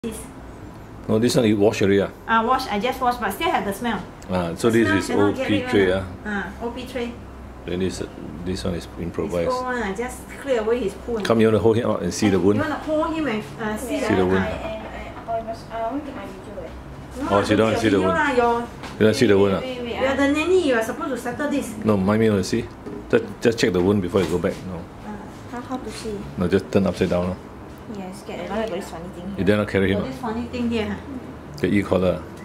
No, this one you wash already. Wash. I just wash, but still have the smell. So the this smell is OP tray. OP tray. Then this one is improvised. This one, I just clear away his poo. Come, you want to hold him out and see the wound? You want to hold him and see the wound? I want to take my video. Oh, so you don't want to see the wound? You don't see the wound? You are the nanny, you are supposed to settle this. No, mind me want to see. Just check the wound before you go back. No. How to see? No, just turn upside down. Yes, get it. I got this funny thing here. You dare not carry him? This funny thing here. The e-collar.